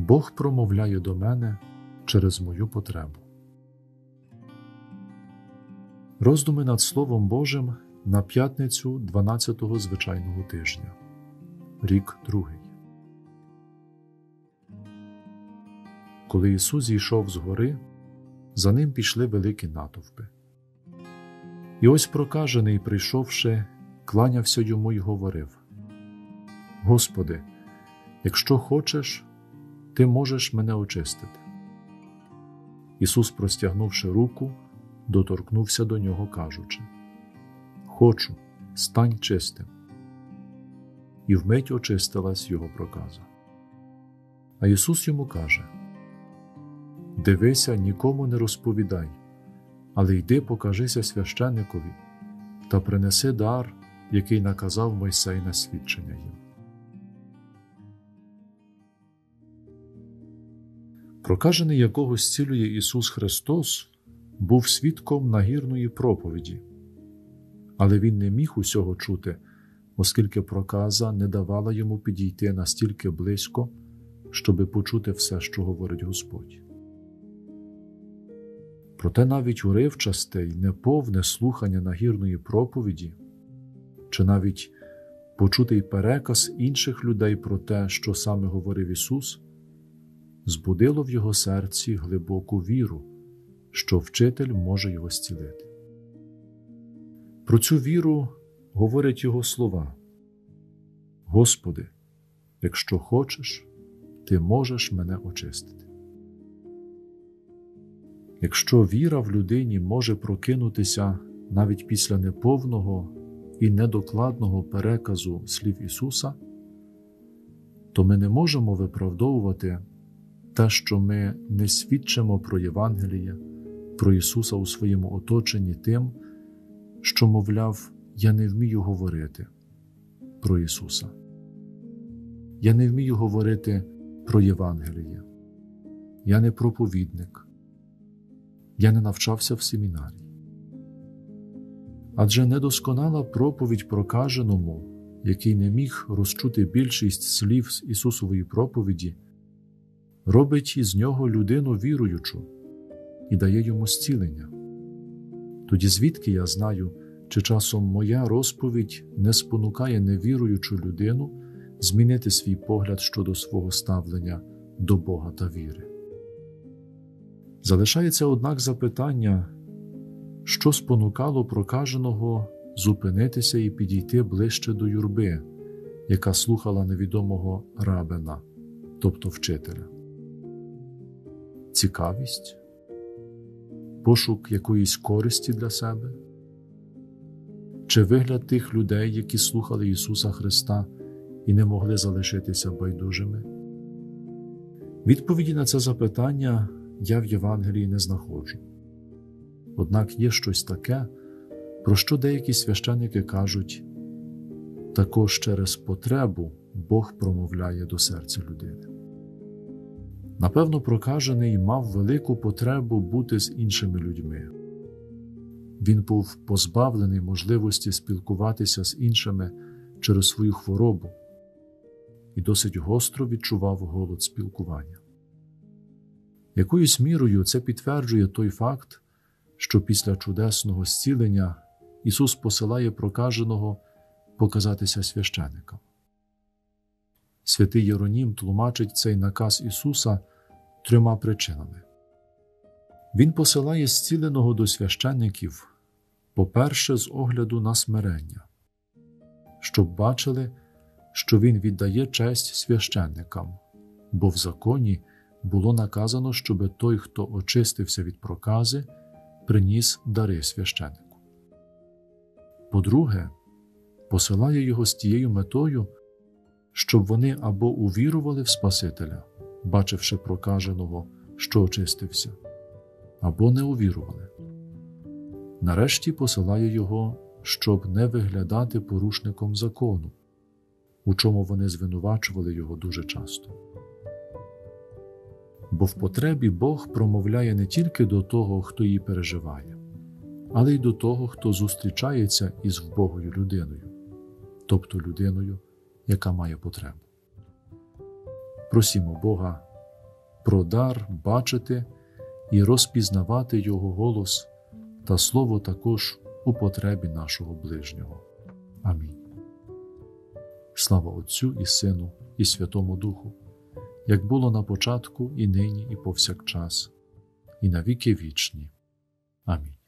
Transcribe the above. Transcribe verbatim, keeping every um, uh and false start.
Бог промовляє до мене через мою потребу. Роздуми над Словом Божим на п'ятницю дванадцятого звичайного тижня. Рік другий. Коли Ісус зійшов з гори, за ним пішли великі натовпи. І ось прокажений, прийшовши, кланявся йому й говорив: «Господи, якщо хочеш, Ти можеш мене очистити». Ісус, простягнувши руку, доторкнувся до нього, кажучи: «Хочу, стань чистим». І вмить очистилась його проказа. А Ісус йому каже: «Дивися, нікому не розповідай, але йди покажися священикові та принеси дар, який наказав Мойсей на свідчення їм». Прокажений, якого зцілює Ісус Христос, був свідком нагірної проповіді, але він не міг усього чути, оскільки проказа не давала йому підійти настільки близько, щоби почути все, що говорить Господь. Проте навіть уривчасте й неповне слухання нагірної проповіді, чи навіть почутий переказ інших людей про те, що саме говорив Ісус, збудило в його серці глибоку віру, що вчитель може його зцілити. Про цю віру говорять його слова: «Господи, якщо хочеш, Ти можеш мене очистити». Якщо віра в людині може прокинутися навіть після неповного і недокладного переказу слів Ісуса, то ми не можемо виправдовувати те, що ми не свідчимо про Євангеліє, про Ісуса у своєму оточенні тим, що, мовляв, я не вмію говорити про Ісуса. Я не вмію говорити про Євангеліє. Я не проповідник. Я не навчався в семінарії. Адже недосконала проповідь прокаженому, який не міг розчути більшість слів з Ісусової проповіді, робить із нього людину віруючу і дає йому зцілення. Тоді звідки я знаю, чи часом моя розповідь не спонукає невіруючу людину змінити свій погляд щодо свого ставлення до Бога та віри? Залишається, однак, запитання, що спонукало прокаженого зупинитися і підійти ближче до юрби, яка слухала невідомого рабина, тобто вчителя. Цікавість? Пошук якоїсь користі для себе? Чи вигляд тих людей, які слухали Ісуса Христа і не могли залишитися байдужими? Відповіді на це запитання я в Євангелії не знаходжу. Однак є щось таке, про що деякі священники кажуть: також через потребу Бог промовляє до серця людини. Напевно, прокажений мав велику потребу бути з іншими людьми. Він був позбавлений можливості спілкуватися з іншими через свою хворобу і досить гостро відчував голод спілкування. Якоюсь мірою це підтверджує той факт, що після чудесного зцілення Ісус посилає прокаженого показатися священикам. Святий Єронім тлумачить цей наказ Ісуса трьома причинами. Він посилає зціленого до священиків, по-перше, з огляду на смирення, щоб бачили, що він віддає честь священикам, бо в законі було наказано, щоби той, хто очистився від прокази, приніс дари священику. По-друге, посилає його з тією метою, щоб вони або увірували в Спасителя, бачивши прокаженого, що очистився, або не увірували. Нарешті посилає його, щоб не виглядати порушником закону, у чому вони звинувачували його дуже часто. Бо в потребі Бог промовляє не тільки до того, хто її переживає, але й до того, хто зустрічається із вбогою людиною, тобто людиною, яка має потребу. Просімо Бога про дар бачити і розпізнавати Його голос та Слово також у потребі нашого ближнього. Амінь. Слава Отцю і Сину і Святому Духу, як було на початку, і нині, і повсякчас, і на віки вічні. Амінь.